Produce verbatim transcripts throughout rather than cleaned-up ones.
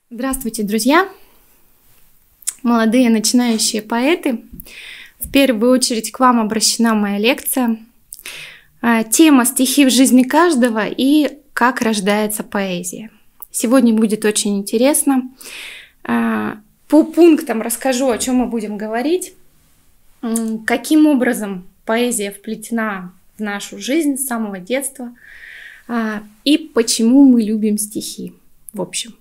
Здравствуйте, друзья! Молодые начинающие поэты. В первую очередь к вам обращена моя лекция. Тема «Стихи в жизни каждого» и «Как рождается поэзия». Сегодня будет очень интересно. По пунктам расскажу, о чем мы будем говорить, каким образом поэзия вплетена в нашу жизнь с самого детства и почему мы любим стихи в общем.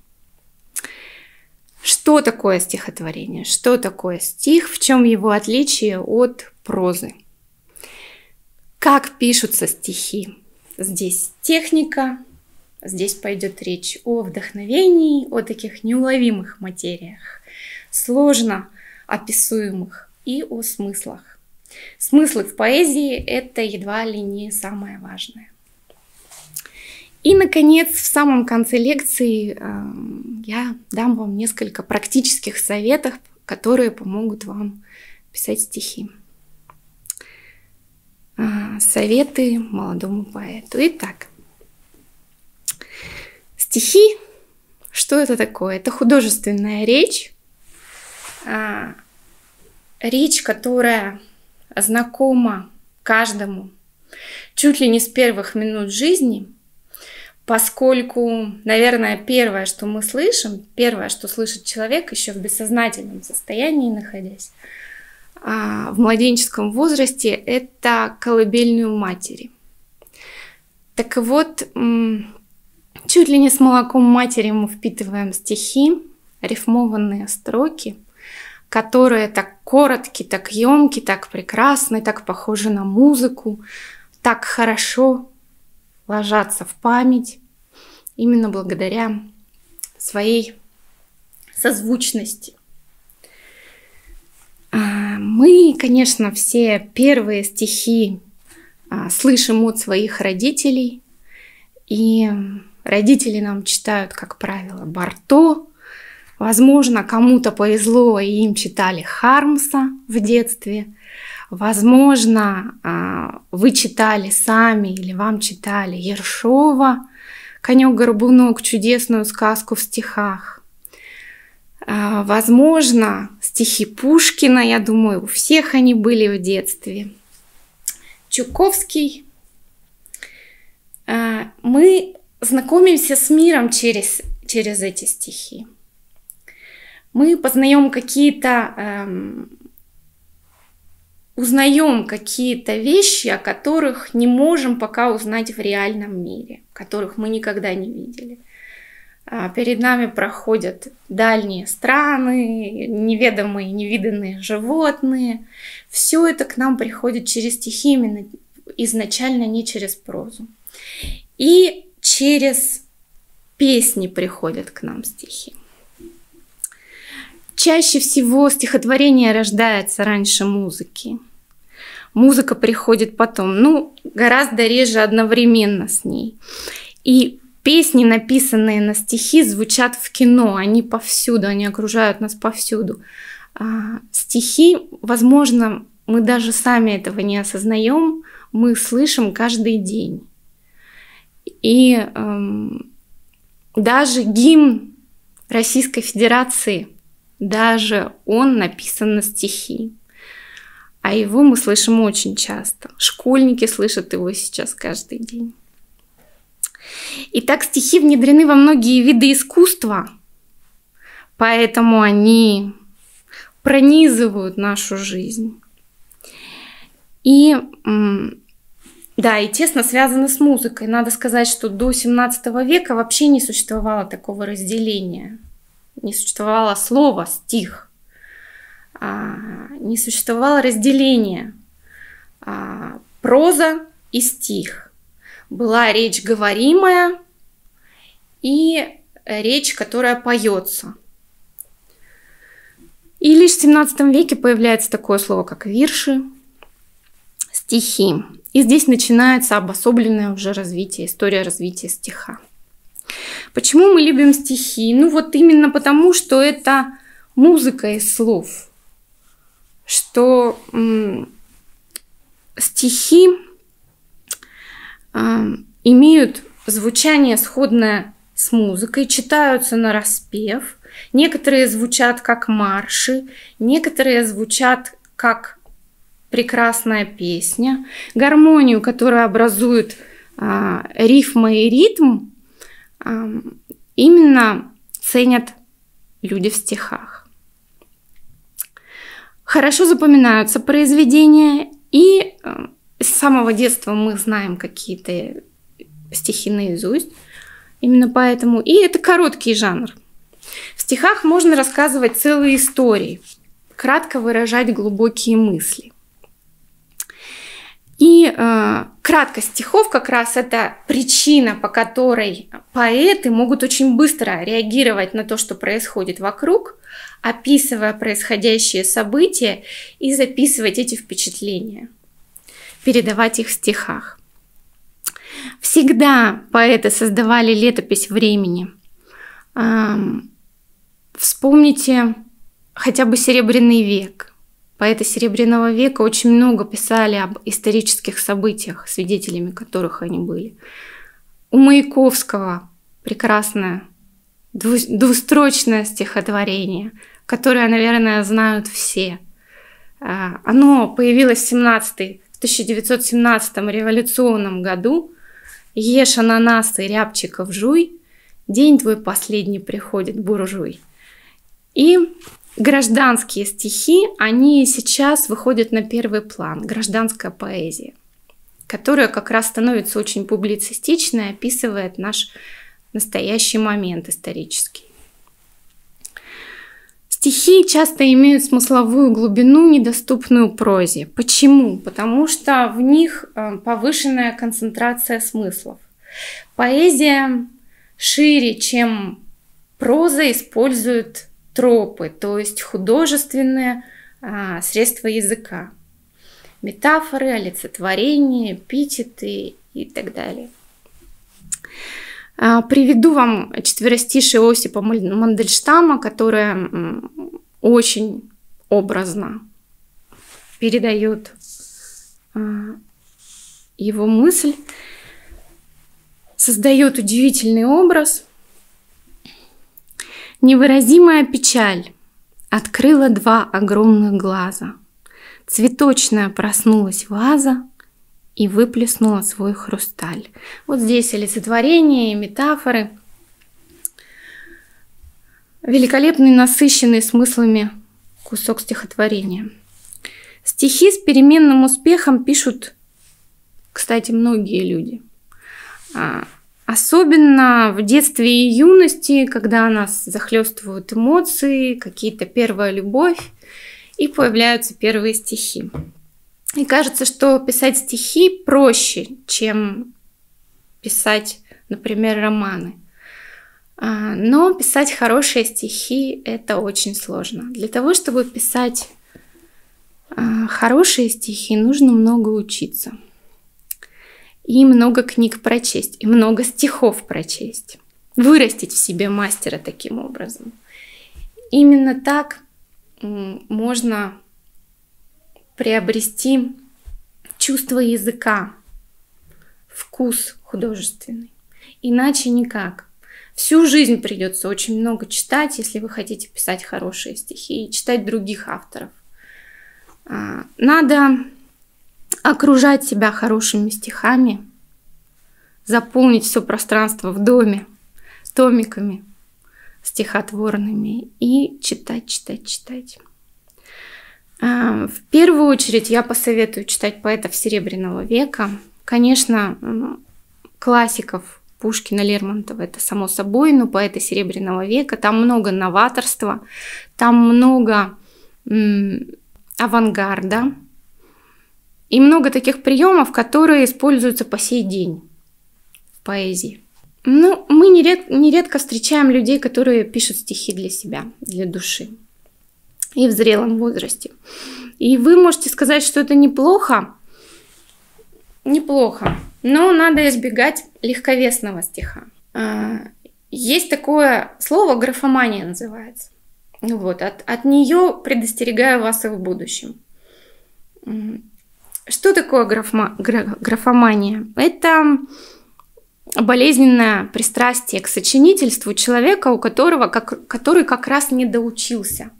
Что такое стихотворение? Что такое стих? В чем его отличие от прозы? Как пишутся стихи? Здесь техника, здесь пойдет речь о вдохновении, о таких неуловимых материях, сложно описуемых, и о смыслах. Смыслы в поэзии – это едва ли не самое важное. И, наконец, в самом конце лекции э, я дам вам несколько практических советов, которые помогут вам писать стихи. Э, советы молодому поэту. Итак, стихи, что это такое? Это художественная речь, э, речь, которая знакома каждому чуть ли не с первых минут жизни, поскольку, наверное, первое, что мы слышим, первое, что слышит человек еще в бессознательном состоянии находясь, в младенческом возрасте, это колыбельную матери. Так вот, чуть ли не с молоком матери мы впитываем стихи, рифмованные строки, которые так коротки, так емки, так прекрасны, так похожи на музыку, так хорошо ложатся в память именно благодаря своей созвучности. Мы, конечно, все первые стихи слышим от своих родителей, и родители нам читают, как правило, Барто. Возможно, кому-то повезло, и им читали Хармса в детстве. Возможно, вы читали сами или вам читали Ершова «Конек-горбунок», чудесную сказку в стихах. Возможно, стихи Пушкина, я думаю, у всех они были в детстве. Чуковский. Мы знакомимся с миром через, через эти стихи. Мы познаем какие-то... Эм, узнаем какие-то вещи, о которых не можем пока узнать в реальном мире, которых мы никогда не видели. Перед нами проходят дальние страны, неведомые, невиданные животные. Все это к нам приходит через стихи, именно изначально не через прозу. И через песни приходят к нам стихи. Чаще всего стихотворение рождается раньше музыки. Музыка приходит потом, ну, гораздо реже одновременно с ней. И песни, написанные на стихи, звучат в кино, они повсюду, они окружают нас повсюду. А стихи, возможно, мы даже сами этого не осознаем, мы слышим каждый день. И эм, даже гимн Российской Федерации, даже он написан на стихи. А его мы слышим очень часто. Школьники слышат его сейчас каждый день. Итак, стихи внедрены во многие виды искусства, поэтому они пронизывают нашу жизнь. И, да, и тесно связаны с музыкой. Надо сказать, что до семнадцатого века вообще не существовало такого разделения. Не существовало слова «стих». Не существовало разделения проза и стих. Была речь говоримая и речь, которая поется. И лишь в семнадцатом веке появляется такое слово, как вирши, стихи. И здесь начинается обособленное уже развитие, история развития стиха. Почему мы любим стихи? Ну вот именно потому, что это музыка из слов. Что м, стихи э, имеют звучание, сходное с музыкой, читаются нараспев, некоторые звучат как марши, некоторые звучат как прекрасная песня. Гармонию, которая образует а, рифма и ритм, а, именно ценят люди в стихах. Хорошо запоминаются произведения, и а, с самого детства мы знаем какие-то стихи наизусть. Именно поэтому. И это короткий жанр. В стихах можно рассказывать целые истории, кратко выражать глубокие мысли. И э, краткость стихов как раз это причина, по которой поэты могут очень быстро реагировать на то, что происходит вокруг, описывая происходящие события и записывать эти впечатления, передавать их в стихах. Всегда поэты создавали летопись времени. Вспомните хотя бы Серебряный век. Поэты Серебряного века очень много писали об исторических событиях, свидетелями которых они были. У Маяковского прекрасное двустрочное стихотворение, которое, наверное, знают все. Оно появилось в тысяча девятьсот семнадцатом революционном году. «Ешь ананасы, рябчиков жуй, день твой последний приходит, буржуй». И гражданские стихи, они сейчас выходят на первый план, гражданская поэзия, которая как раз становится очень публицистичной, описывает наш настоящий момент исторический. Стихи часто имеют смысловую глубину, недоступную прозе. Почему? Потому что в них повышенная концентрация смыслов. Поэзия шире, чем проза, использует тропы, то есть художественные а, средства языка. Метафоры, олицетворения, эпитеты и так далее. Приведу вам четверостишие Осипа Мандельштама, которое очень образно передает его мысль, создает удивительный образ. Невыразимая печаль открыла два огромных глаза. Цветочная проснулась ваза и выплеснула свой хрусталь. Вот здесь олицетворение и метафоры. Великолепный, насыщенный смыслами кусок стихотворения. Стихи с переменным успехом пишут, кстати, многие люди. Особенно в детстве и юности, когда нас захлестывают эмоции, какие-то первая любовь, и появляются первые стихи. И кажется, что писать стихи проще, чем писать, например, романы. Но писать хорошие стихи – это очень сложно. Для того, чтобы писать хорошие стихи, нужно много учиться. И много книг прочесть, и много стихов прочесть. Вырастить в себе мастера таким образом. Именно так можно приобрести чувство языка, вкус художественный. Иначе никак. Всю жизнь придется очень много читать, если вы хотите писать хорошие стихи, и читать других авторов. Надо окружать себя хорошими стихами, заполнить все пространство в доме томиками стихотворными и читать, читать, читать. В первую очередь я посоветую читать поэтов Серебряного века. Конечно, классиков Пушкина, Лермонтова, это само собой, но поэты Серебряного века, там много новаторства, там много м, авангарда и много таких приемов, которые используются по сей день в поэзии. Ну, мы неред, нередко встречаем людей, которые пишут стихи для себя, для души. И в зрелом возрасте. И вы можете сказать, что это неплохо. Неплохо. Но надо избегать легковесного стиха. Есть такое слово, графомания называется. Вот, от, от нее предостерегаю вас и в будущем. Что такое графма, графомания? Это болезненное пристрастие к сочинительству человека, у которого, как, который как раз не доучился,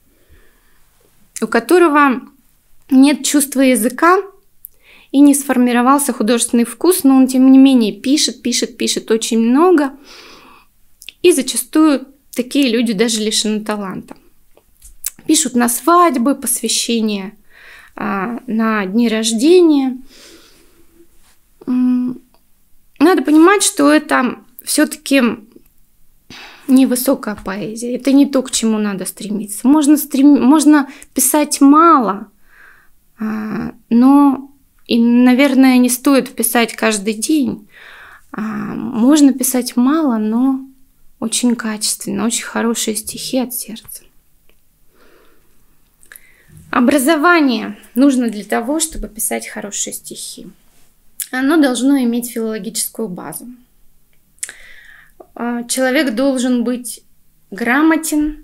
у которого нет чувства языка и не сформировался художественный вкус, но он, тем не менее, пишет, пишет, пишет очень много. И зачастую такие люди даже лишены таланта. Пишут на свадьбы, посвящения, на дни рождения. Надо понимать, что это все-таки невысокая поэзия. Это не то, к чему надо стремиться. Можно, стрем... Можно писать мало, но, и, наверное, не стоит писать каждый день. Можно писать мало, но очень качественно, очень хорошие стихи от сердца. Образование нужно для того, чтобы писать хорошие стихи. Оно должно иметь филологическую базу. Человек должен быть грамотен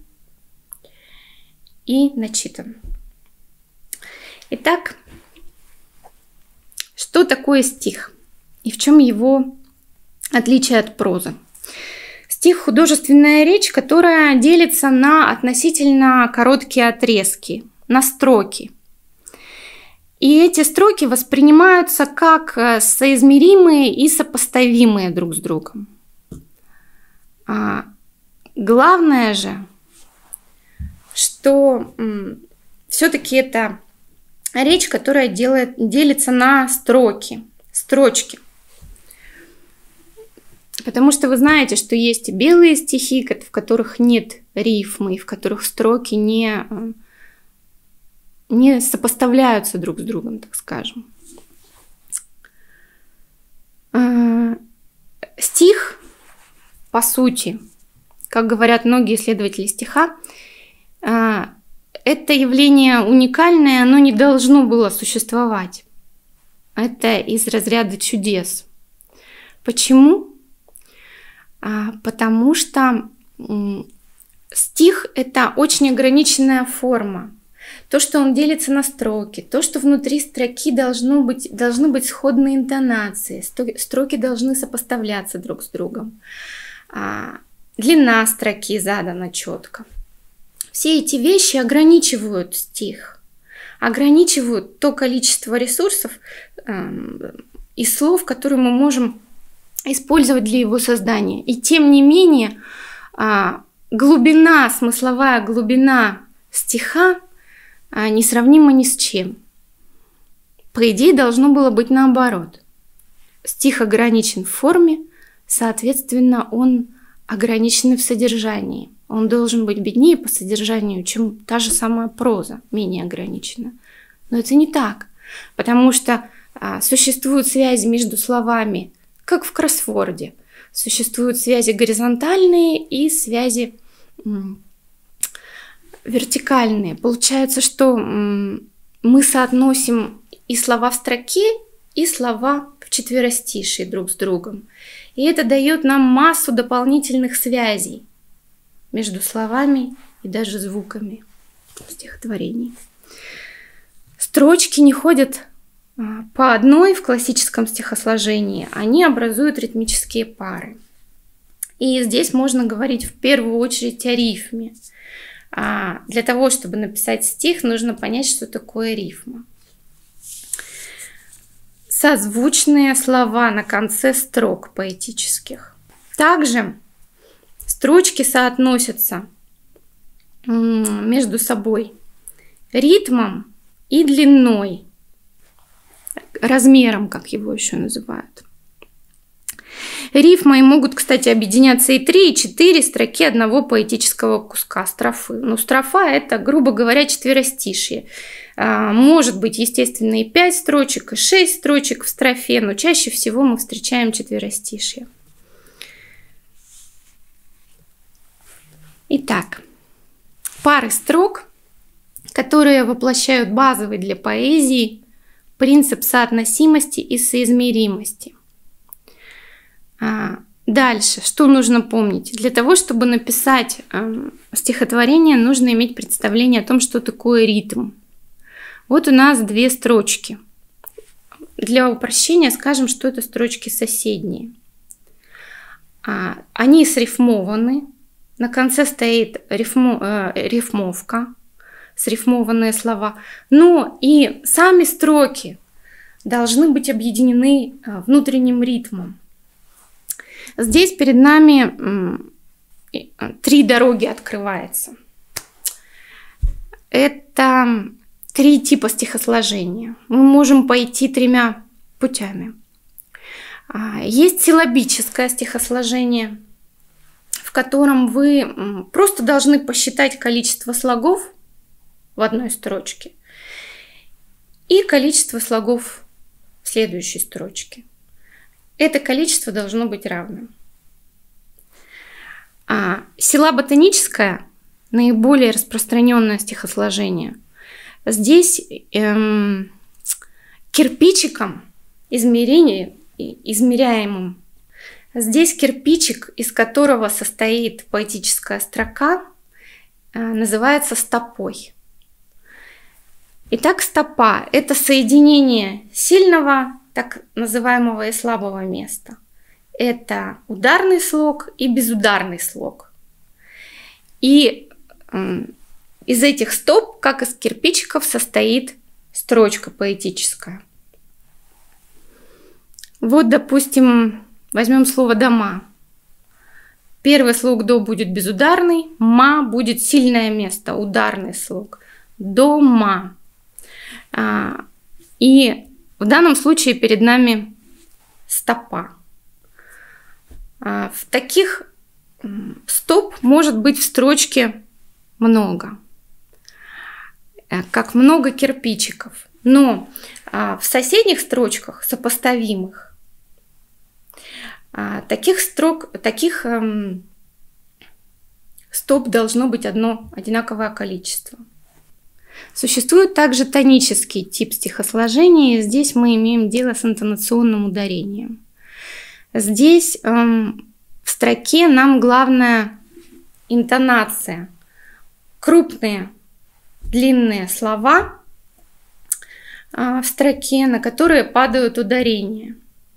и начитан. Итак, что такое стих и в чем его отличие от прозы? Стих – художественная речь, которая делится на относительно короткие отрезки, на строки. И эти строки воспринимаются как соизмеримые и сопоставимые друг с другом. А главное же, что все-таки это речь, которая делает, делится на строки, строчки. Потому что вы знаете, что есть и белые стихи, в которых нет рифмы, и в которых строки не, не сопоставляются друг с другом, так скажем. Стих, по сути, как говорят многие исследователи стиха, это явление уникальное, оно не должно было существовать. Это из разряда чудес. Почему? Потому что стих – это очень ограниченная форма. То, что он делится на строки, то, что внутри строки должно быть, должны быть сходные интонации, строки должны сопоставляться друг с другом. Длина строки задана четко. Все эти вещи ограничивают стих, ограничивают то количество ресурсов и слов, которые мы можем использовать для его создания. И тем не менее, глубина, смысловая глубина стиха несравнима ни с чем. По идее, должно было быть наоборот. Стих ограничен в форме, соответственно, он ограничен в содержании. Он должен быть беднее по содержанию, чем та же самая проза, менее ограничена. Но это не так, потому что а, существуют связи между словами, как в кроссворде. Существуют связи горизонтальные и связи м, вертикальные. Получается, что м, мы соотносим и слова в строке, и слова в четверостишии друг с другом. И это дает нам массу дополнительных связей между словами и даже звуками стихотворений. Строчки не ходят по одной в классическом стихосложении, они образуют ритмические пары. И здесь можно говорить в первую очередь о рифме. А для того, чтобы написать стих, нужно понять, что такое рифма. Созвучные слова на конце строк поэтических. Также строчки соотносятся между собой ритмом и длиной, размером, как его еще называют. Рифмой могут, кстати, объединяться и три, и четыре строки одного поэтического куска, строфы. Но строфа – это, грубо говоря, четверостишие. Может быть, естественно, и пять строчек, и шесть строчек в строфе, но чаще всего мы встречаем четверостишие. Итак, пары строк, которые воплощают базовый для поэзии принцип соотносимости и соизмеримости. Дальше, что нужно помнить? Для того, чтобы написать стихотворение, нужно иметь представление о том, что такое ритм. Вот у нас две строчки. Для упрощения скажем, что это строчки соседние. Они срифмованы. На конце стоит рифмо, э, рифмовка, срифмованные слова. Но и сами строки должны быть объединены внутренним ритмом. Здесь перед нами три дороги открывается. Это три типа стихосложения. Мы можем пойти тремя путями. Есть силлабическое стихосложение, в котором вы просто должны посчитать количество слогов в одной строчке и количество слогов в следующей строчке. Это количество должно быть равным. А силлаботоническое, наиболее распространенное стихосложение, здесь эм, кирпичиком измерения, измеряемым, здесь кирпичик, из которого состоит поэтическая строка, э, называется стопой. Итак, стопа – это соединение сильного, так называемого, и слабого места. Это ударный слог и безударный слог. И э, из этих стоп, как из кирпичиков, состоит строчка поэтическая. Вот, допустим, возьмем слово «дома». Первый слог «до» будет безударный, «ма» будет сильное место, ударный слог. Дома. А, и в данном случае перед нами стопа. А, в таких стоп может быть в строчке много, как много кирпичиков. Но а, в соседних строчках, сопоставимых, а, таких строк, таких эм, стоп должно быть одно одинаковое количество. Существует также тонический тип стихосложения. Здесь мы имеем дело с интонационным ударением. Здесь эм, в строке нам главное интонация. Крупные, длинные слова э, в строке, на которые падают ударения.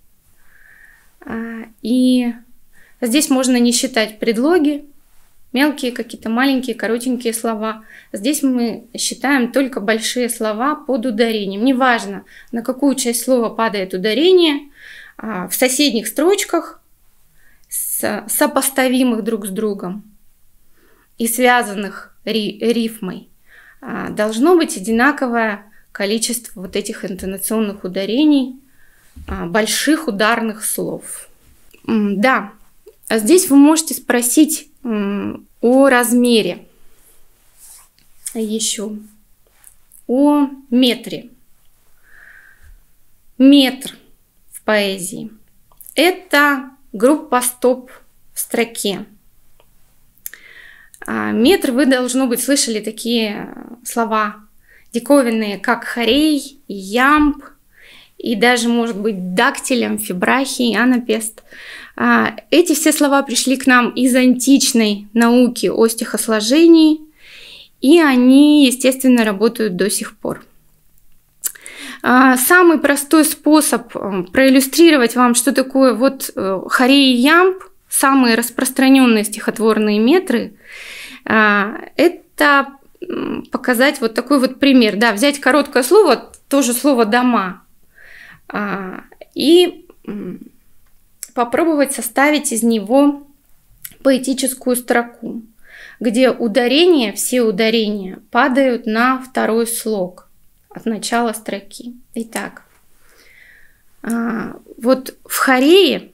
Э, и здесь можно не считать предлоги, мелкие какие-то, маленькие, коротенькие слова. Здесь мы считаем только большие слова под ударением. Неважно, на какую часть слова падает ударение, в соседних строчках, сопоставимых друг с другом и связанных рифмой, должно быть одинаковое количество вот этих интонационных ударений, больших ударных слов. Да, здесь вы можете спросить о размере, еще о метре. Метр в поэзии – это группа стоп в строке. Метр, вы, должно быть, слышали такие слова диковинные, как хорей, ямб, и даже, может быть, дактиль, амфибрахий, анапест. Эти все слова пришли к нам из античной науки о стихосложении, и они, естественно, работают до сих пор. Самый простой способ проиллюстрировать вам, что такое вот хорей и ямб, самые распространенные стихотворные метры, это показать вот такой вот пример. Да, взять короткое слово, тоже слово «дома», и попробовать составить из него поэтическую строку, где ударения, все ударения падают на второй слог от начала строки. Итак, вот в хорее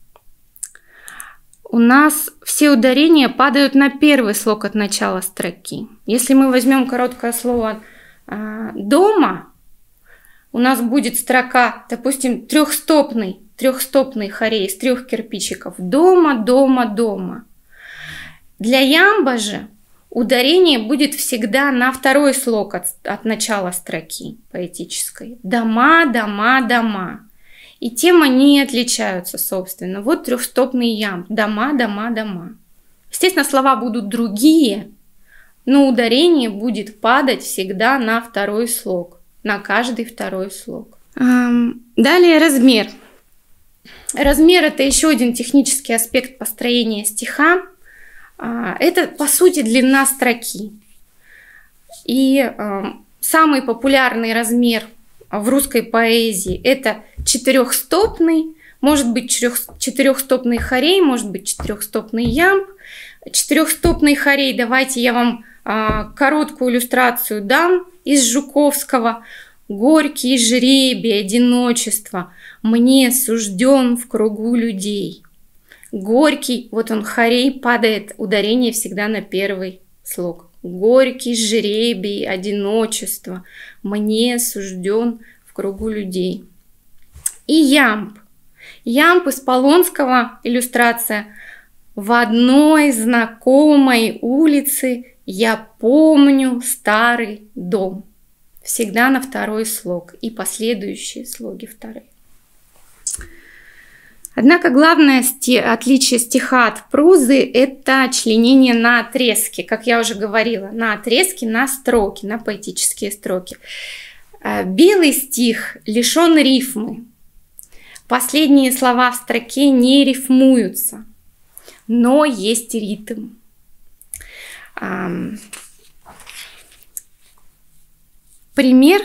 у нас все ударения падают на первый слог от начала строки. Если мы возьмем короткое слово «дома», у нас будет строка, допустим, трехстопный, трехстопный хорей из трех кирпичиков. Дома, дома, дома. Для ямба же ударение будет всегда на второй слог от, от начала строки поэтической. Дома, дома, дома. И тем они отличаются, собственно. Вот трехстопный ямб. Дома, дома, дома. Естественно, слова будут другие, но ударение будет падать всегда на второй слог. На каждый второй слог. Далее размер. размер — это еще один технический аспект построения стиха. Это, по сути, длина строки. И самый популярный размер в русской поэзии — это четырехстопный, может быть четырехстопный хорей, может быть четырехстопный ямб. Четырехстопный хорей, давайте я вам короткую иллюстрацию дам из Жуковского. «Горький жребий одиночества мне сужден в кругу людей». Горький, вот он, хорей, падает, ударение всегда на первый слог. Горький жребий одиночества мне сужден в кругу людей. И ямб. Ямб из Полонского, иллюстрация. В одной знакомой улице я помню старый дом. Всегда на второй слог и последующие слоги вторые. Однако главное отличие стиха от прозы — это членение на отрезки, как я уже говорила, на отрезки, на строки, на поэтические строки. Белый стих лишен рифмы. Последние слова в строке не рифмуются, но есть ритм. Пример.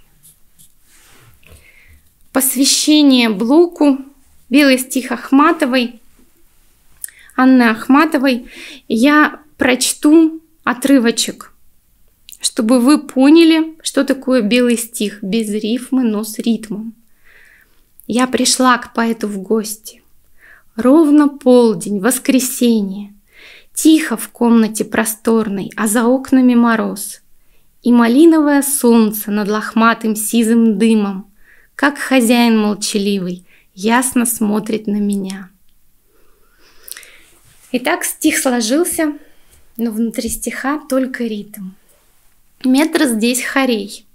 Посвящение Блоку. Белый стих Ахматовой, Анны Ахматовой. Я прочту отрывочек, чтобы вы поняли, что такое белый стих без рифмы, но с ритмом. Я пришла к поэту в гости. Ровно полдень, воскресенье. Тихо в комнате просторной, а за окнами мороз. И малиновое солнце над лохматым сизым дымом, как хозяин молчаливый, ясно смотрит на меня. Итак, стих сложился, но внутри стиха только ритм. Метр здесь хорей.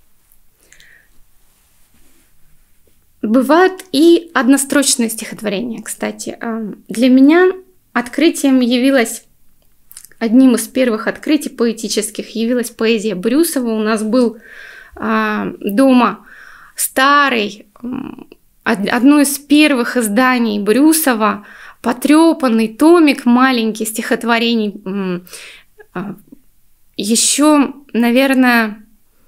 Бывают и однострочные стихотворения, кстати. Для меня открытием явилось, одним из первых открытий поэтических явилась поэзия Брюсова. У нас был дома старый, одно из первых изданий Брюсова, потрепанный томик, маленький стихотворений. Еще, наверное,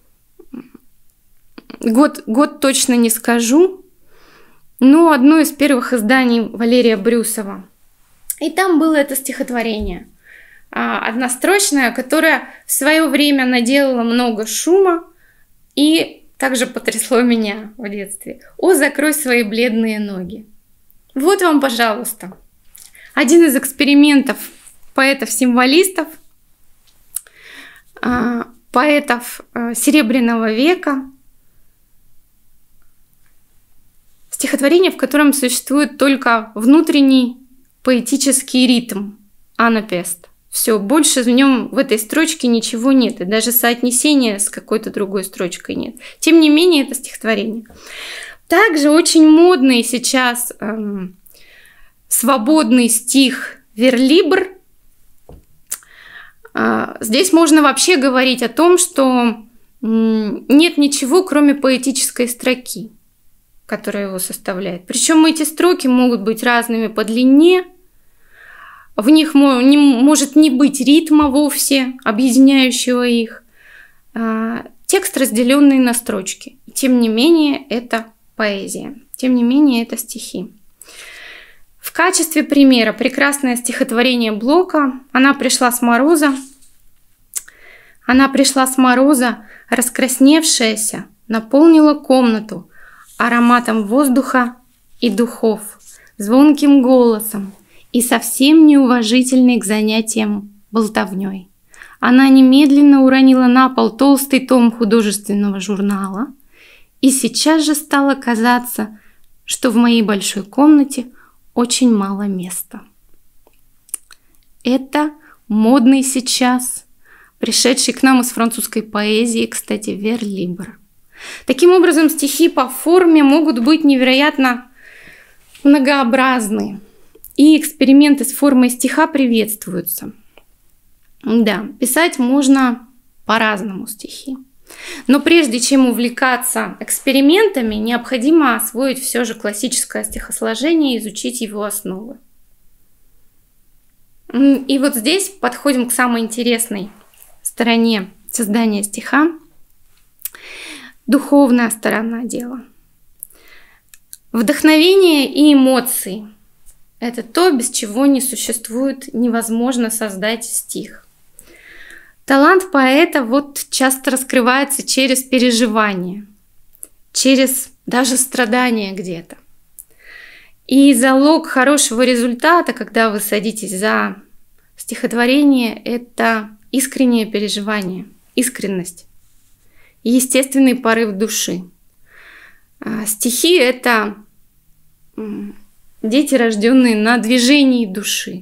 год, год точно не скажу, но одно из первых изданий Валерия Брюсова. И там было это стихотворение однострочное, которое в свое время наделало много шума и также потрясло меня в детстве. «О, закрой свои бледные ноги». Вот вам, пожалуйста, один из экспериментов поэтов-символистов, поэтов Серебряного века. Стихотворение, в котором существует только внутренний поэтический ритм, анапест. Все, больше в нем, в этой строчке ничего нет, и даже соотнесения с какой-то другой строчкой нет. Тем не менее, это стихотворение. Также очень модный сейчас эм, свободный стих верлибр. Э, здесь можно вообще говорить о том, что м, нет ничего, кроме поэтической строки, которая его составляет. Причем эти строки могут быть разными по длине. В них не, может не быть ритма вовсе, объединяющего их. Текст, разделенный на строчки. Тем не менее, это поэзия. Тем не менее, это стихи. В качестве примера прекрасное стихотворение Блока. Она пришла с мороза. Она пришла с мороза, раскрасневшаяся, наполнила комнату ароматом воздуха и духов, звонким голосом и совсем неуважительной к занятиям болтовней. Она немедленно уронила на пол толстый том художественного журнала, и сейчас же стало казаться, что в моей большой комнате очень мало места. Это модный сейчас, пришедший к нам из французской поэзии, кстати, верлибр. Таким образом, стихи по форме могут быть невероятно многообразны. И эксперименты с формой стиха приветствуются. Да, писать можно по-разному стихи. Но прежде чем увлекаться экспериментами, необходимо освоить все же классическое стихосложение и изучить его основы. И вот здесь подходим к самой интересной стороне создания стиха. Духовная сторона дела. Вдохновение и эмоции – это то, без чего не существует, невозможно создать стих. Талант поэта вот часто раскрывается через переживание, через даже страдания где-то. И залог хорошего результата, когда вы садитесь за стихотворение, это искреннее переживание, искренность, естественный порыв души. Стихи — это дети, рожденные на движении души.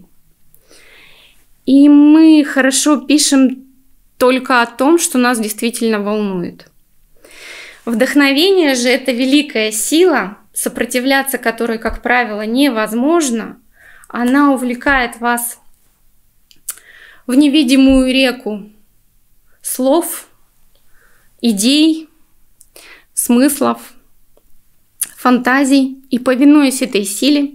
И мы хорошо пишем только о том, что нас действительно волнует. Вдохновение же — это великая сила, сопротивляться которой, как правило, невозможно. Она увлекает вас в невидимую реку слов, идей, смыслов, фантазий. И, повинуясь этой силе,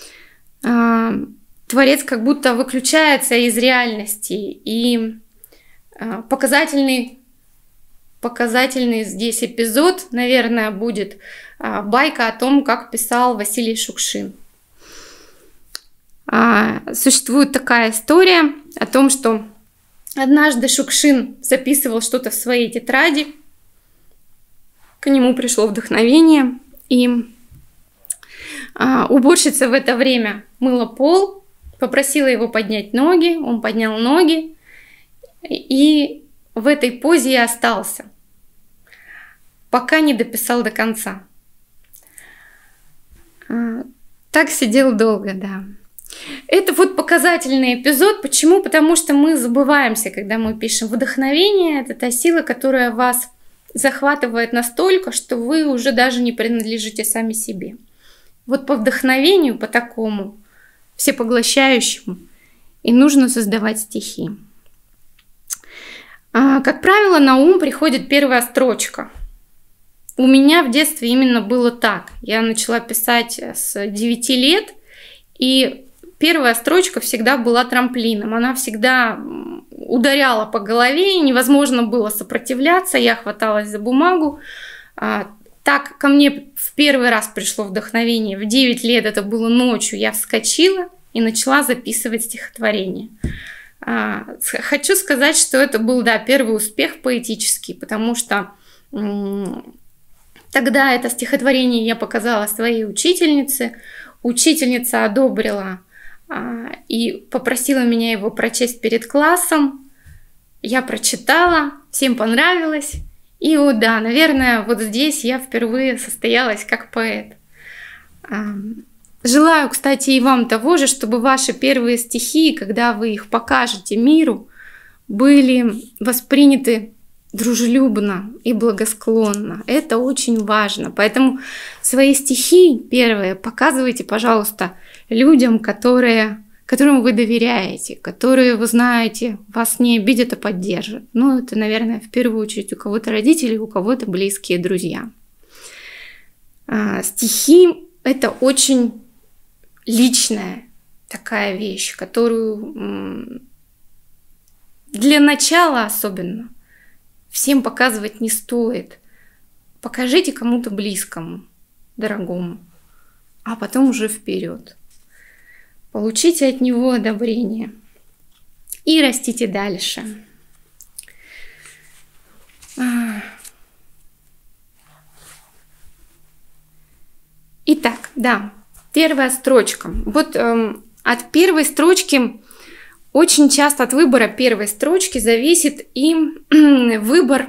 творец как будто выключается из реальности. И показательный, показательный здесь эпизод, наверное, будет байка о том, как писал Василий Шукшин. Существует такая история о том, что однажды Шукшин записывал что-то в своей тетради, к нему пришло вдохновение, и уборщица в это время мыла пол, попросила его поднять ноги, он поднял ноги, и в этой позе и остался, пока не дописал до конца. Так сидел долго, да. Это вот показательный эпизод. Почему? Потому что мы забываемся, когда мы пишем. Вдохновение — это та сила, которая вас захватывает настолько, что вы уже даже не принадлежите сами себе. Вот по вдохновению, по такому всепоглощающему, и нужно создавать стихи. Как правило, на ум приходит первая строчка. У меня в детстве именно было так. Я начала писать с девяти лет, и первая строчка всегда была трамплином. Она всегда ударяла по голове, невозможно было сопротивляться. Я хваталась за бумагу. Так ко мне в первый раз пришло вдохновение. В девять лет, это было ночью, я вскочила и начала записывать стихотворение. Хочу сказать, что это был, да, первый успех поэтический, потому что тогда это стихотворение я показала своей учительнице. Учительница одобрила а, и попросила меня его прочесть перед классом. Я прочитала, всем понравилось. И, о да, наверное, вот здесь я впервые состоялась как поэт. А, желаю, кстати, и вам того же, чтобы ваши первые стихи, когда вы их покажете миру, были восприняты дружелюбно и благосклонно. Это очень важно. Поэтому свои стихи первые показывайте, пожалуйста, людям, которые, которым вы доверяете, которые, вы знаете, вас не обидят, а поддержат. Ну, это, наверное, в первую очередь у кого-то родители, у кого-то близкие друзья. А, стихи — это очень личная такая вещь, которую для начала особенно всем показывать не стоит. Покажите кому-то близкому, дорогому, а потом уже вперед. Получите от него одобрение и растите дальше. Итак, да, первая строчка. Вот эм, от первой строчки очень часто от выбора первой строчки зависит и выбор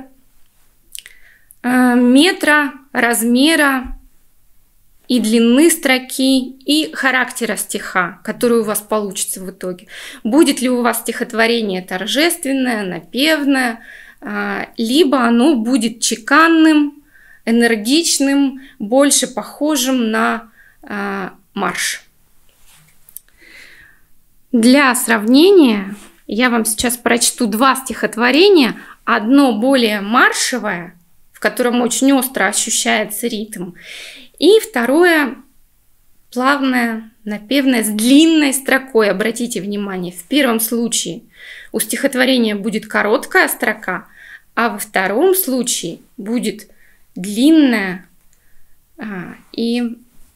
метра, размера и длины строки, и характера стиха, который у вас получится в итоге. Будет ли у вас стихотворение торжественное, напевное, либо оно будет чеканным, энергичным, больше похожим на марш. Для сравнения я вам сейчас прочту два стихотворения Одно более маршевое, в котором очень остро ощущается ритм, и второе плавное, напевное, с длинной строкой. Обратите внимание, в первом случае у стихотворения будет короткая строка, а во втором случае будет длинная а, и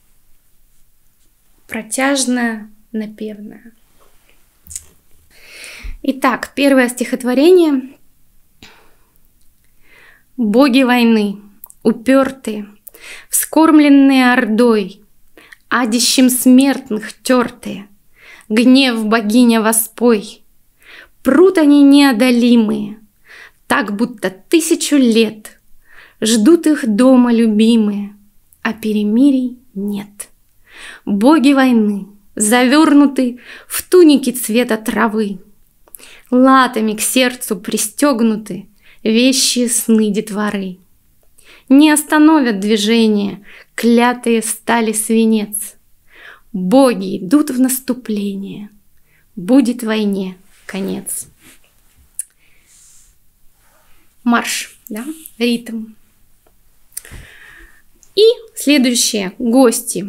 протяжная, напевная. Итак, первое стихотворение. Боги войны, упертые, вскормленные ордой, адищем смертных тертые, гнев богиня воспой. Прут они неодолимые, так будто тысячу лет ждут их дома любимые, а перемирий нет. Боги войны, завернуты в туники цвета травы, латами к сердцу пристегнуты вещие сны детворы. Не остановят движение клятые стали свинец. Боги идут в наступление, будет войне конец. Марш, да, ритм. И следующие гости.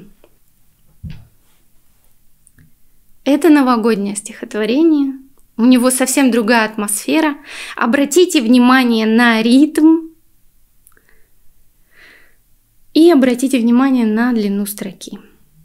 Это новогоднее стихотворение. У него совсем другая атмосфера. Обратите внимание на ритм и обратите внимание на длину строки.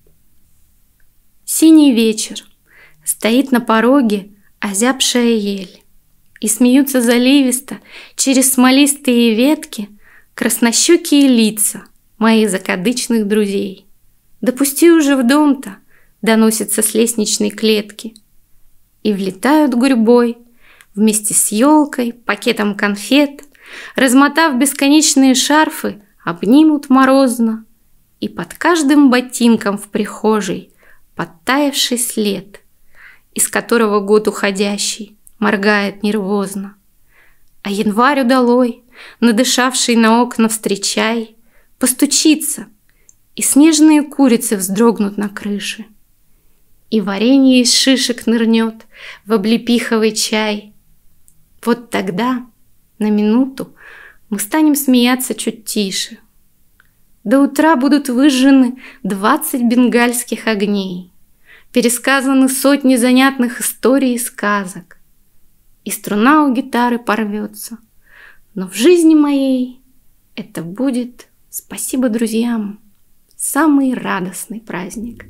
Синий вечер, стоит на пороге озябшая ель, и смеются заливисто через смолистые ветки краснощекие лица моих закадычных друзей. Допусти уже в дом-то, доносится с лестничной клетки, и влетают гурьбой вместе с елкой, пакетом конфет, размотав бесконечные шарфы, обнимут морозно, и под каждым ботинком в прихожей подтаявший след, из которого год уходящий моргает нервозно. А январь удалой, надышавший на окна встречай, постучится, и снежные курицы вздрогнут на крыше, и варенье из шишек нырнет в облепиховый чай. Вот тогда, на минуту, мы станем смеяться чуть тише. До утра будут выжжены двадцать бенгальских огней, пересказаны сотни занятных историй и сказок, и струна у гитары порвется. Но в жизни моей это будет, спасибо друзьям, самый радостный праздник.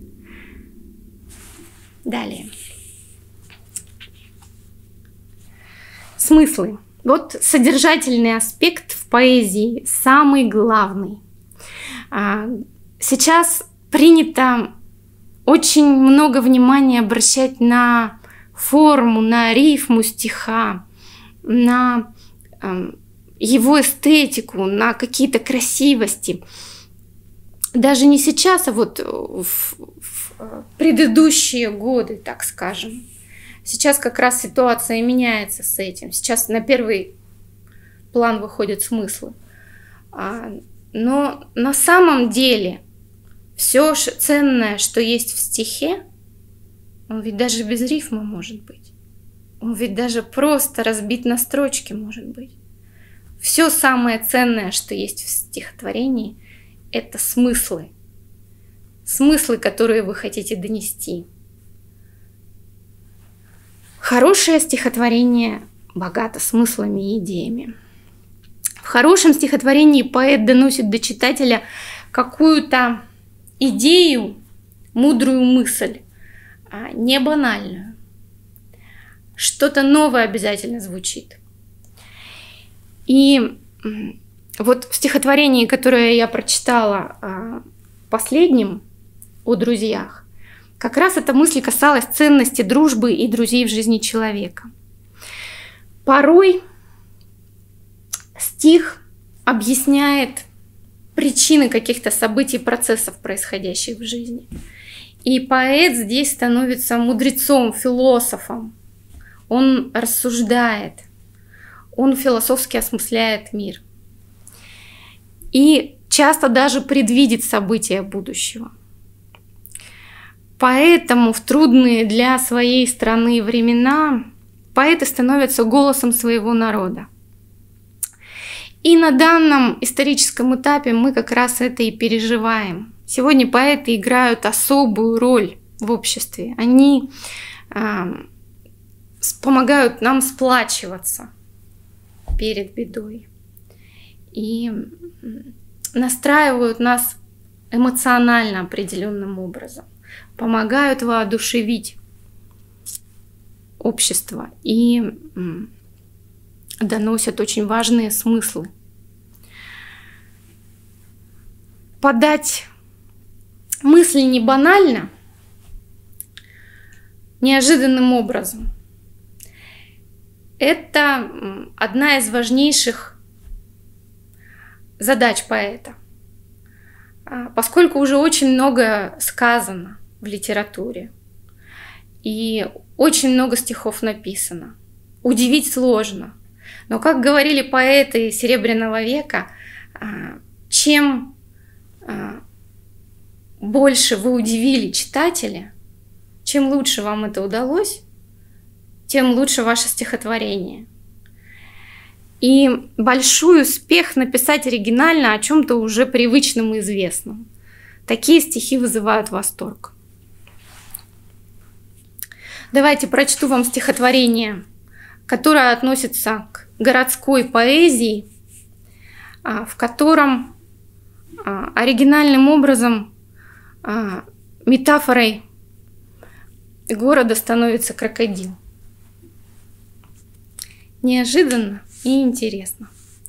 Далее. Смыслы. Вот содержательный аспект в поэзии самый главный. Сейчас принято очень много внимания обращать на форму, на рифму стиха, на его эстетику, на какие-то красивости. Даже не сейчас, а вот в, в предыдущие годы, так скажем. Сейчас как раз ситуация меняется с этим. Сейчас на первый план выходят смыслы. Но на самом деле все ценное, что есть в стихе, он ведь даже без рифма может быть. Он ведь даже просто разбит на строчки может быть. Все самое ценное, что есть в стихотворении, это смыслы. Смыслы, которые вы хотите донести. Хорошее стихотворение богато смыслами и идеями. В хорошем стихотворении поэт доносит до читателя какую-то идею, мудрую мысль, не банальную. Что-то новое обязательно звучит. И вот в стихотворении, которое я прочитала последним о друзьях, как раз эта мысль касалась ценности дружбы и друзей в жизни человека. Порой стих объясняет причины каких-то событий, процессов, происходящих в жизни. И поэт здесь становится мудрецом, философом. Он рассуждает, он философски осмысляет мир. И часто даже предвидит события будущего. Поэтому в трудные для своей страны времена поэты становятся голосом своего народа. И на данном историческом этапе мы как раз это и переживаем. Сегодня поэты играют особую роль в обществе. Они э, помогают нам сплачиваться перед бедой и настраивают нас эмоционально определенным образом, помогают воодушевить общество и доносят очень важные смыслы. Подать мысль не банально, неожиданным образом. Это одна из важнейших задач поэта, поскольку уже очень много сказано в литературе и очень много стихов написано. Удивить сложно. Но, как говорили поэты Серебряного века, чем больше вы удивили читателя, чем лучше вам это удалось, тем лучше ваше стихотворение. И большой успех написать оригинально о чем-то уже привычном и известном. Такие стихи вызывают восторг. Давайте прочту вам стихотворение, которое относится к городской поэзии, в котором оригинальным образом метафорой города становится крокодил. Неожиданно и интересно.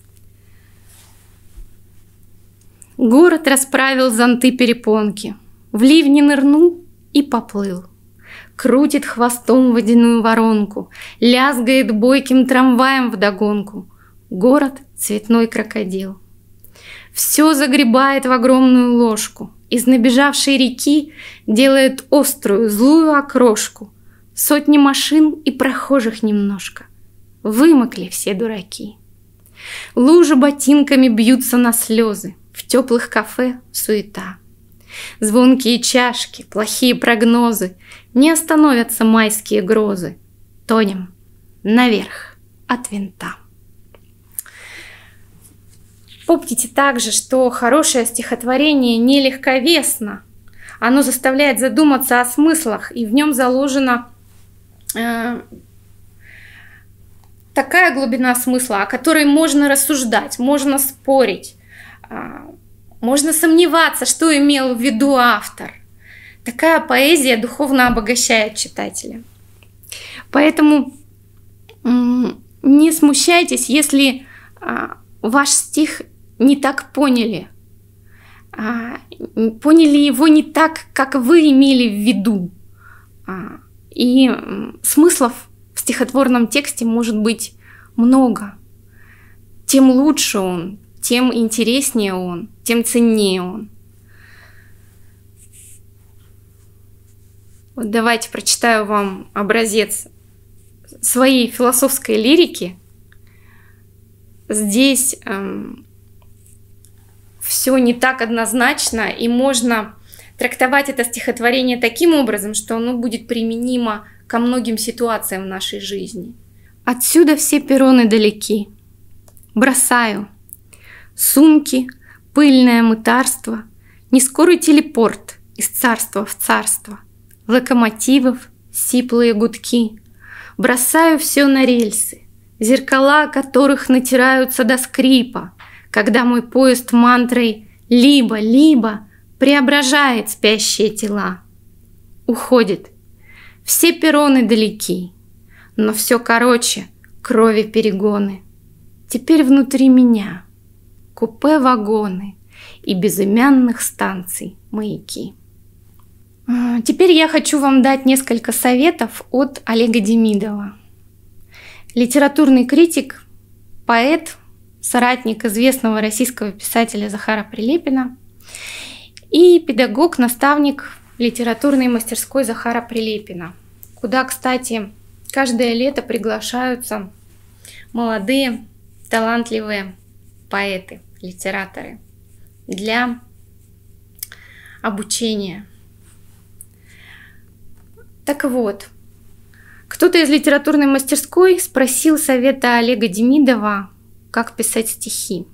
Город расправил зонты-перепонки, в ливне нырнул и поплыл. Крутит хвостом водяную воронку, лязгает бойким трамваем вдогонку. Город — цветной крокодил. Все загребает в огромную ложку, из набежавшей реки делает острую, злую окрошку. Сотни машин и прохожих немножко. Вымокли все дураки. Лужи ботинками бьются на слезы, в теплых кафе суета. Звонкие чашки, плохие прогнозы, не остановятся майские грозы. Тонем наверх от винта. Помните также, что хорошее стихотворение не легковесно. Оно заставляет задуматься о смыслах, и в нем заложена э, такая глубина смысла, о которой можно рассуждать, можно спорить, э, можно сомневаться, что имел в виду автор. Такая поэзия духовно обогащает читателя. Поэтому э, не смущайтесь, если э, ваш стих не так поняли, а, поняли его не так, как вы имели в виду. А, и смыслов в стихотворном тексте может быть много. Тем лучше он, тем интереснее он, тем ценнее он. Вот давайте прочитаю вам образец своей философской лирики. Здесь эм, все не так однозначно, и можно трактовать это стихотворение таким образом, что оно будет применимо ко многим ситуациям в нашей жизни. Отсюда все перроны далеки. Бросаю сумки, пыльное мытарство, нескорый телепорт из царства в царство, локомотивов сиплые гудки. Бросаю все на рельсы, зеркала которых натираются до скрипа, когда мой поезд мантрой «либо-либо» преображает спящие тела. Уходит. Все перроны далеки, но все короче крови перегоны. Теперь внутри меня купе-вагоны и безымянных станций маяки. Теперь я хочу вам дать несколько советов от Олега Демидова. Литературный критик, поэт, соратник известного российского писателя Захара Прилепина и педагог, наставник литературной мастерской Захара Прилепина, куда, кстати, каждое лето приглашаются молодые, талантливые поэты, литераторы для обучения. Так вот, кто-то из литературной мастерской спросил совета Олега Демидова, как писать стихи.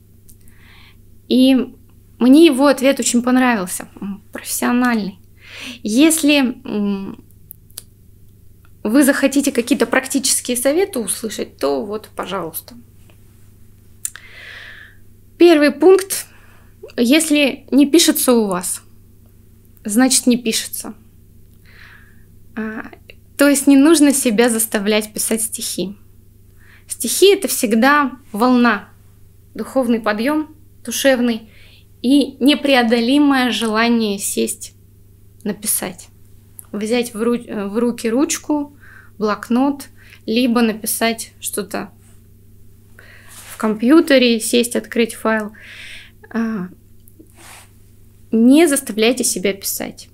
И мне его ответ очень понравился, профессиональный. Если вы захотите какие-то практические советы услышать, то вот, пожалуйста. Первый пункт. Если не пишется у вас, значит не пишется. То есть не нужно себя заставлять писать стихи. Стихи — это всегда волна, духовный подъем, душевный и непреодолимое желание сесть, написать. Взять в, ру в руки ручку, блокнот, либо написать что-то в компьютере, сесть, открыть файл. Не заставляйте себя писать.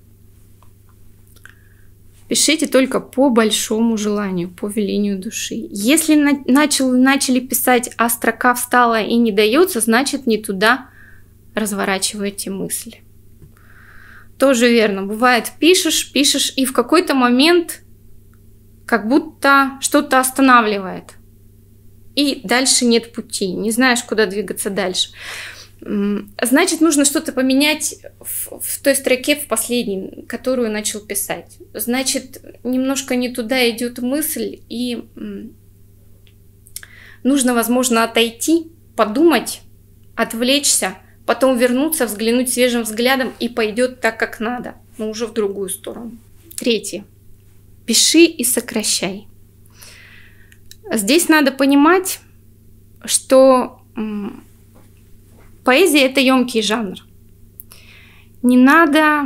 Пишите только по большому желанию, по велению души. Если на начал, начали писать, а строка встала и не дается, значит не туда разворачиваете мысли. Тоже верно. Бывает, пишешь, пишешь, и в какой-то момент как будто что-то останавливает. И дальше нет пути, не знаешь, куда двигаться дальше. Значит, нужно что-то поменять в, в той строке, в последней, которую начал писать. Значит, немножко не туда идет мысль, и нужно, возможно, отойти, подумать, отвлечься, потом вернуться, взглянуть свежим взглядом, и пойдет так, как надо, но уже в другую сторону. Третье. Пиши и сокращай. Здесь надо понимать, что поэзия — это емкий жанр. Не надо,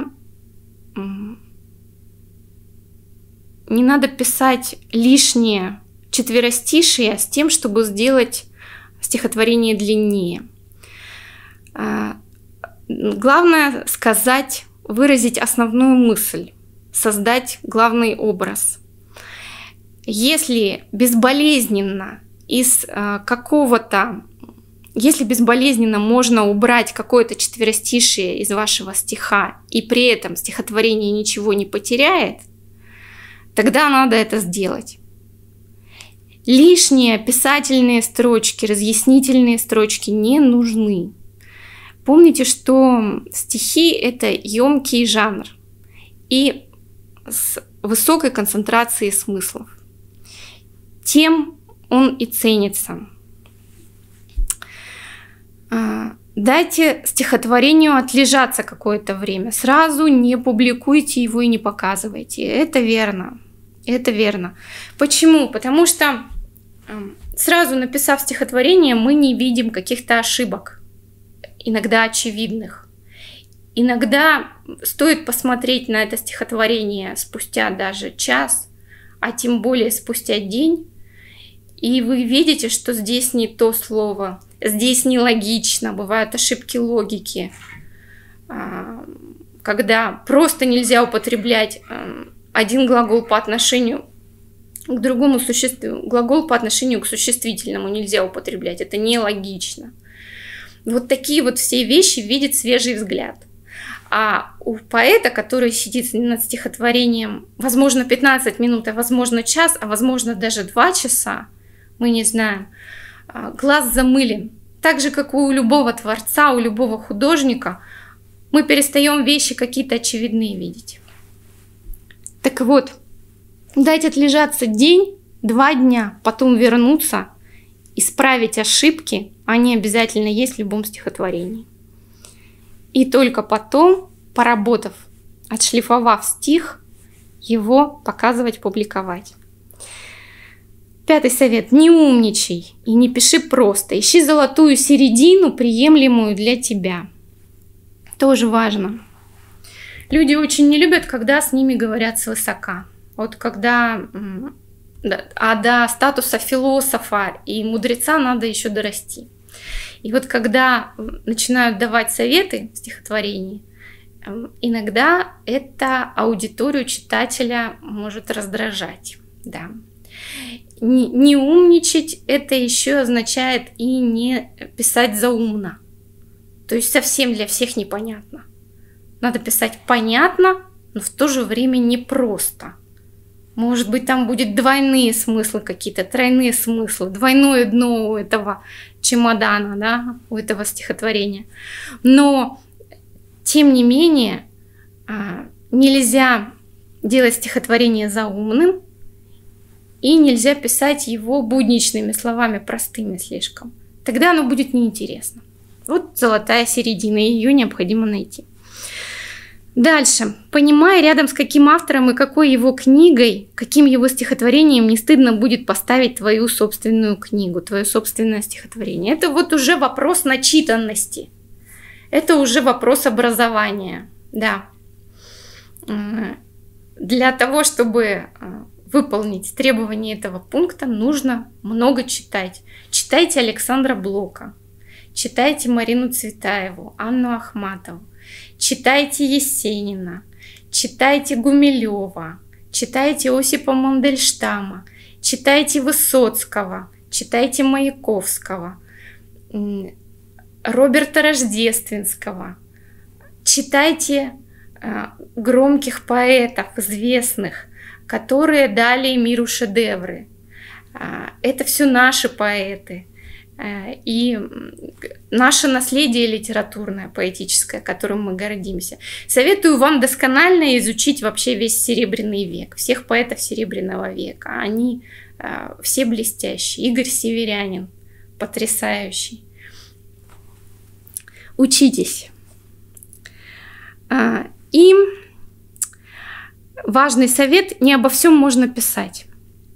не надо писать лишнее четверостишие с тем, чтобы сделать стихотворение длиннее. Главное сказать, выразить основную мысль, создать главный образ. Если безболезненно из какого-то Если безболезненно можно убрать какое-то четверостишие из вашего стиха, и при этом стихотворение ничего не потеряет, тогда надо это сделать. Лишние писательные строчки, разъяснительные строчки не нужны. Помните, что стихи — это емкий жанр и с высокой концентрацией смыслов. Тем он и ценится. Дайте стихотворению отлежаться какое-то время. Сразу не публикуйте его и не показывайте. Это верно. Это верно. Почему? Потому что сразу написав стихотворение, мы не видим каких-то ошибок, иногда очевидных. Иногда стоит посмотреть на это стихотворение спустя даже час, а тем более спустя день, и вы видите, что здесь не то слово, здесь нелогично, бывают ошибки логики, когда просто нельзя употреблять один глагол по отношению к другому существу, глагол по отношению к существительному нельзя употреблять, это нелогично. Вот такие вот все вещи видит свежий взгляд. А у поэта, который сидит над стихотворением, возможно, пятнадцать минут, а возможно, час, а возможно, даже два часа, мы не знаем, глаз замылен. Так же, как и у любого творца, у любого художника, мы перестаем вещи какие-то очевидные видеть. Так вот, дайте отлежаться день, два дня, потом вернуться, исправить ошибки, они обязательно есть в любом стихотворении. И только потом, поработав, отшлифовав стих, его показывать, публиковать. Пятый совет. Не умничай и не пиши просто. Ищи золотую середину, приемлемую для тебя. Тоже важно. Люди очень не любят, когда с ними говорят свысока. Вот когда... А до статуса философа и мудреца надо еще дорасти. И вот когда начинают давать советы в стихотворении, иногда это аудиторию читателя может раздражать. Да. Не, не умничать — это еще означает и не писать заумно. То есть совсем для всех непонятно. Надо писать понятно, но в то же время непросто. Может быть, там будет двойные смыслы какие-то, тройные смыслы, двойное дно у этого чемодана, да, у этого стихотворения. Но, тем не менее, нельзя делать стихотворение заумным, и нельзя писать его будничными словами, простыми слишком. Тогда оно будет неинтересно. Вот золотая середина, ее необходимо найти. Дальше. Понимая, рядом с каким автором и какой его книгой, каким его стихотворением не стыдно будет поставить твою собственную книгу, твое собственное стихотворение. Это вот уже вопрос начитанности. Это уже вопрос образования. Да. Для того, чтобы выполнить требования этого пункта, нужно много читать. Читайте Александра Блока, читайте Марину Цветаеву, Анну Ахматову, читайте Есенина, читайте Гумилева, читайте Осипа Мандельштама, читайте Высоцкого, читайте Маяковского, Роберта Рождественского, читайте э, громких поэтов, известных, которые дали миру шедевры. Э, это все наши поэты. И наше наследие литературное, поэтическое, которым мы гордимся. Советую вам досконально изучить вообще весь Серебряный век, всех поэтов Серебряного века. Они э, все блестящие. Игорь Северянин, потрясающий. Учитесь. Э, и важный совет: не обо всем можно писать.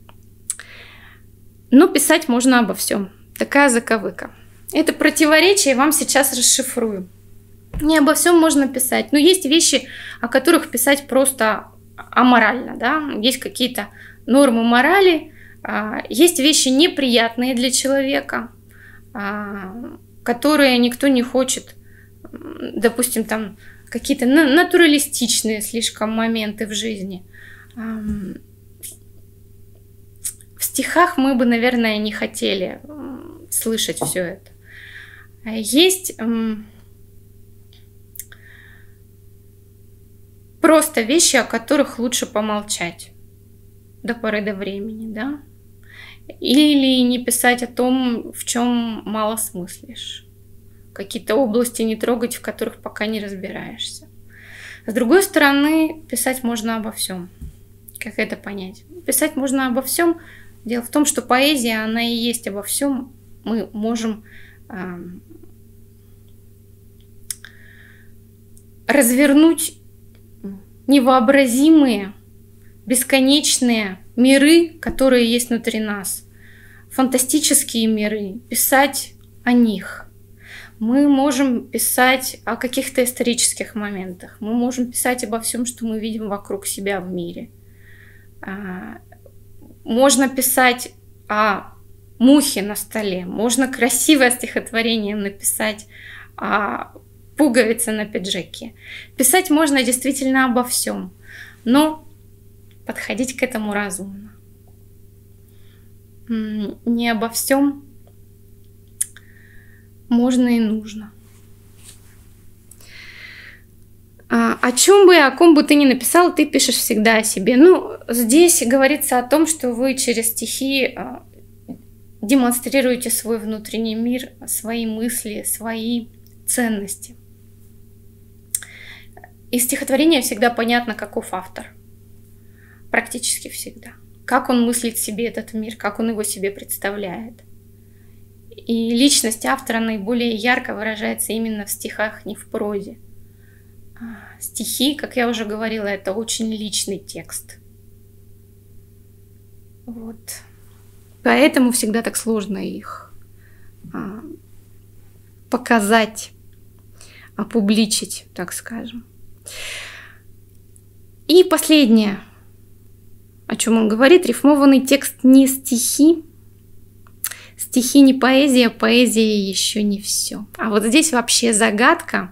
Но писать можно обо всем. Такая заковыка. Это противоречие вам сейчас расшифрую. Не обо всем можно писать. Но есть вещи, о которых писать просто аморально. Да? Есть какие-то нормы морали. Есть вещи неприятные для человека, которые никто не хочет. Допустим, там какие-то натуралистичные слишком моменты в жизни. В стихах мы бы, наверное, не хотели слышать все это. Есть просто вещи, о которых лучше помолчать до поры до времени, да? Или не писать о том, в чем мало смыслишь. Какие-то области не трогать, в которых пока не разбираешься. С другой стороны, писать можно обо всем. Как это понять? Писать можно обо всем. Дело в том, что поэзия, она и есть обо всем. Мы можем э, развернуть невообразимые, бесконечные миры, которые есть внутри нас. Фантастические миры. Писать о них. Мы можем писать о каких-то исторических моментах. Мы можем писать обо всем, что мы видим вокруг себя в мире. Можно писать о мухе на столе. Можно красивое стихотворение написать о пуговице на пиджаке. Писать можно действительно обо всем, но подходить к этому разумно. Не обо всем можно и нужно. О чем бы, о ком бы ты ни написал, ты пишешь всегда о себе. Ну, здесь говорится о том, что вы через стихи демонстрируете свой внутренний мир, свои мысли, свои ценности. Из стихотворения всегда понятно, каков автор. Практически всегда. Как он мыслит себе этот мир, как он его себе представляет. И личность автора наиболее ярко выражается именно в стихах, не в прозе. Стихи, как я уже говорила, это очень личный текст. Вот. Поэтому всегда так сложно их а, показать, опубличить, так скажем. И последнее, о чем он говорит: рифмованный текст не стихи. Стихи не поэзия, поэзия еще не все. А вот здесь вообще загадка.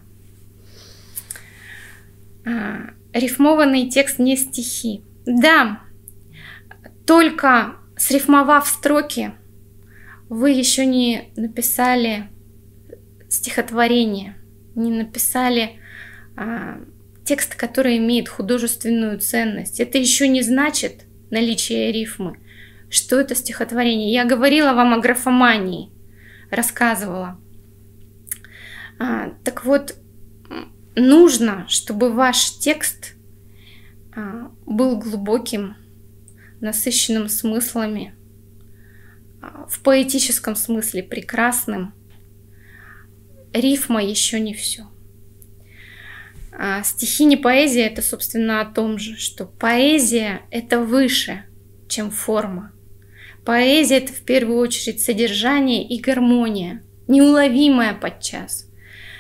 А, рифмованный текст не стихи. Да, только срифмовав строки, вы еще не написали стихотворение, не написали а, текст, который имеет художественную ценность. Это еще не значит, наличие рифмы, что это стихотворение. Я говорила вам о графомании, рассказывала. А, так вот, нужно, чтобы ваш текст а, был глубоким, насыщенным смыслами, а, в поэтическом смысле прекрасным. Рифма еще не все. А стихи не поэзия, это, собственно, о том же, что поэзия — это выше, чем форма. Поэзия — это в первую очередь содержание и гармония, неуловимая подчас.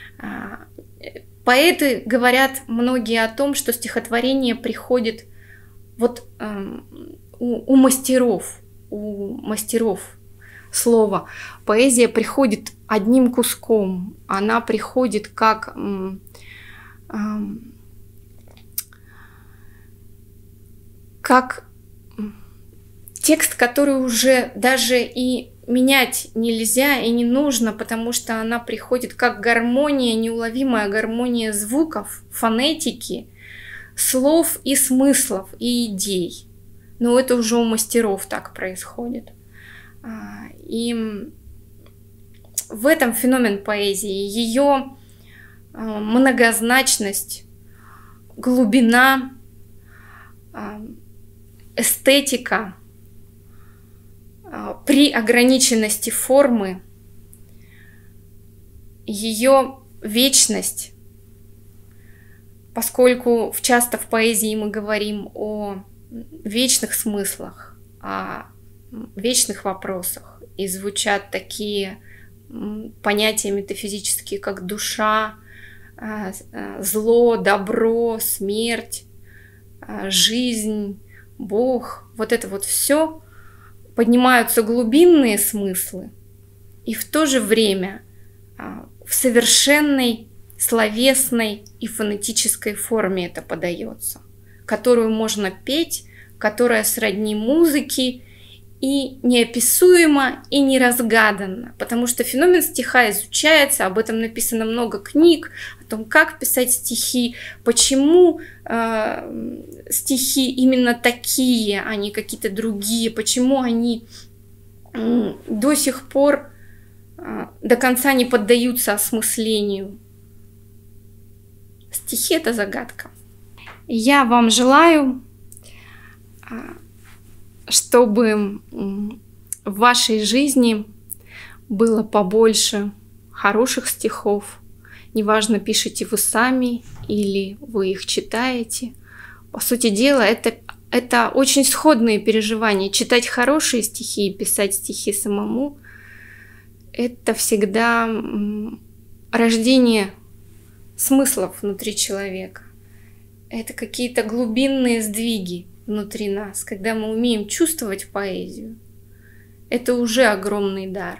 Поэты говорят многие о том, что стихотворение приходит вот у, у мастеров, у мастеров слова. Поэзия приходит одним куском, она приходит как как текст, который уже даже и менять нельзя и не нужно, потому что она приходит как гармония, неуловимая гармония звуков, фонетики, слов и смыслов, и идей. Но это уже у мастеров так происходит. И в этом феномен поэзии, ее многозначность, глубина, эстетика при ограниченности формы, ее вечность, поскольку часто в поэзии мы говорим о вечных смыслах, о вечных вопросах, и звучат такие понятия метафизические, как душа, зло, добро, смерть, жизнь, Бог, вот это вот все, поднимаются глубинные смыслы, и в то же время в совершенной словесной и фонетической форме это подается, которую можно петь, которая сродни музыке, и неописуемо, и неразгаданно, потому что феномен стиха изучается, об этом написано много книг, о том, как писать стихи, почему э, стихи именно такие, а не какие-то другие, почему они э, до сих пор э, до конца не поддаются осмыслению. Стихи — это загадка. Я вам желаю, чтобы в вашей жизни было побольше хороших стихов. Неважно, пишете вы сами или вы их читаете. По сути дела, это, это очень сходные переживания. Читать хорошие стихи и писать стихи самому — это всегда рождение смыслов внутри человека. Это какие-то глубинные сдвиги внутри нас, когда мы умеем чувствовать поэзию. Это уже огромный дар.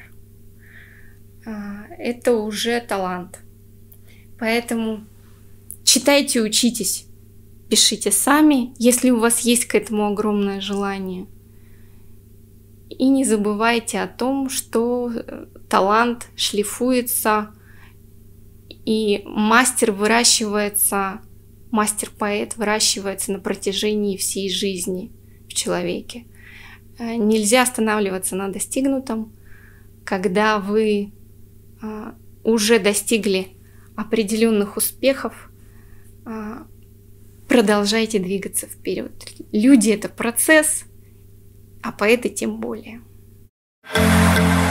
Это уже талант. Поэтому читайте, учитесь, пишите сами, если у вас есть к этому огромное желание. И не забывайте о том, что талант шлифуется, и мастер выращивается, мастер-поэт выращивается на протяжении всей жизни в человеке. Нельзя останавливаться на достигнутом. Когда вы уже достигли определенных успехов, продолжайте двигаться вперед. Люди — это процесс, а поэты тем более.